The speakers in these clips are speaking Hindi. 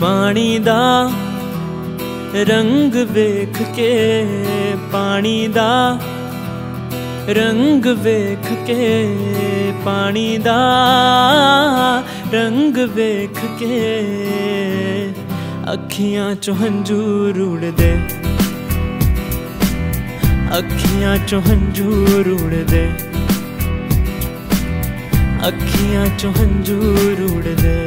पानी दा रंग वेख के, पानी दा रंग वेख के, पानी दा रंग वेख के, अखियां चों हंझू रुड़ दे, अखियां चों हंझू रुड़ दे, अखियां चों हंझू रुड़ दे।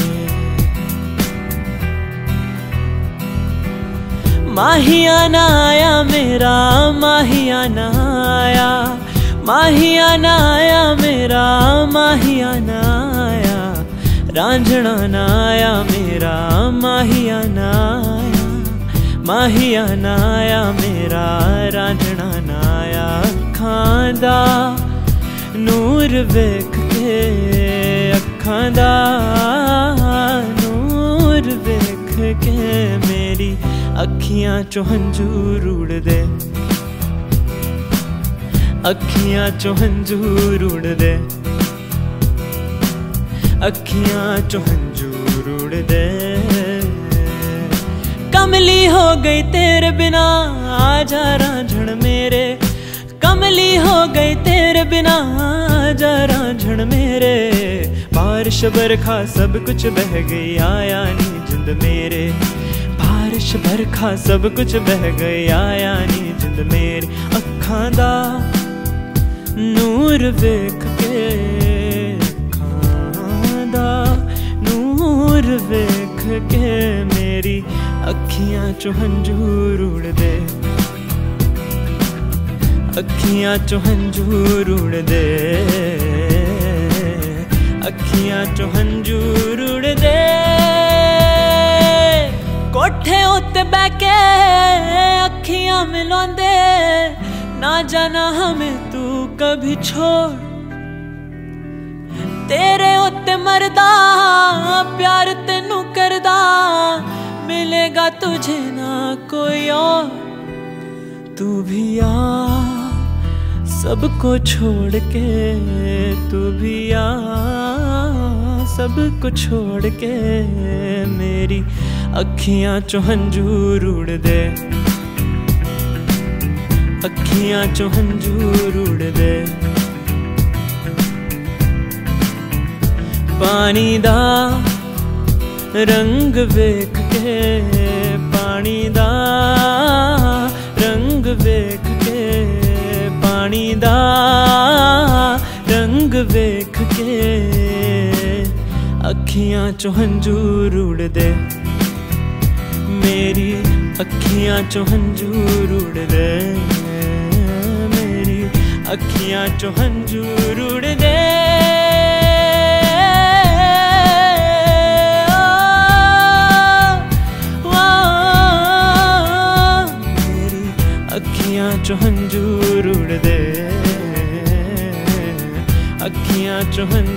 माहिया ना आया मेरा, माहिया ना आया, माहिया ना आया मेरा, माहिया ना आया, रांझना ना आया मेरा, माहिया ना आया, माहिया ना आया मेरा, रांझना ना आया। अखां दा नूर वेख के, अखां दा नूर वेख के, मेरी अखियां चों हंझू रुड़ दे, अखियां चों हंझू रुड़ दे, अखियां चों हंझू रुड़ दे। कमली हो गई तेरे बिना, आजा रांझण मेरे, कमली हो गई तेरे बिना, आजा रांझण मेरे। बारिश बरखा सब कुछ बह गई, आया नी जिंद मेरे, बारिश बरखा सब कुछ बह गई, आया नी जिंद मेरे। अखां दा नूर वेख के, अखां दा नूर वेख के, मेरी अखियां चों हंझू रुड़ दे, अखियां चों हंझू रुड़ दे, अखियां चों हंझू रुड़ दे। कोठे उत्ते बैके अखियां मिलांदे, ना जाना हमें तू कभी छोड़, तेरे उत्ते मरदा प्यार तेनू करदा, मिलेगा तुझे ना कोई और। तू भी आ सबको छोड़ के, तू भी आ सबको छोड़ के, मेरी अखियां चों हंझू रुड़ दे, अखियां चों हंझू रुड़ दे। पानी दा रंग वेख के, पानी दा रंग वेख के, पानी दा रंग वेख के, अखियां चों हंझू रुड़ दे, मेरी अखियां चों हंझू रुड़ दे, मेरी अखियां चों हंझू रुड़ दे। मेरी अखियां चों हंझू रुड़ दे, अखियां चों हंझू